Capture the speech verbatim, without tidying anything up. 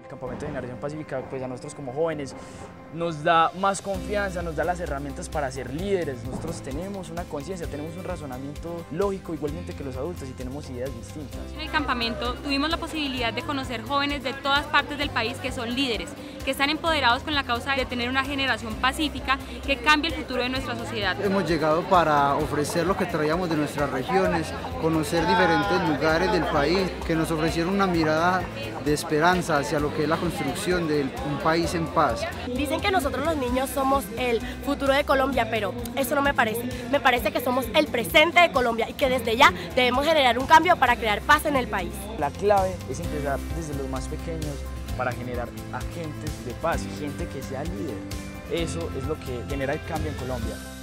El Campamento de Generación Pacífica, pues a nosotros como jóvenes, nos da más confianza, nos da las herramientas para ser líderes. Nosotros tenemos una conciencia, tenemos un razonamiento lógico igualmente que los adultos y tenemos ideas distintas. En el campamento tuvimos la posibilidad de conocer jóvenes de todas partes del país que son líderes, que están empoderados con la causa de tener una generación pacífica que cambie el futuro de nuestra sociedad. Hemos llegado para ofrecer lo que traíamos de nuestras regiones, conocer diferentes lugares del país, que nos ofrecieron una mirada de esperanza hacia lo que es la construcción de un país en paz. Dicen que nosotros los niños somos el futuro de Colombia, pero eso no me parece. Me parece que somos el presente de Colombia y que desde ya debemos generar un cambio para crear paz en el país. La clave es empezar desde los más pequeños para generar agentes de paz, gente que sea líder. Eso es lo que genera el cambio en Colombia.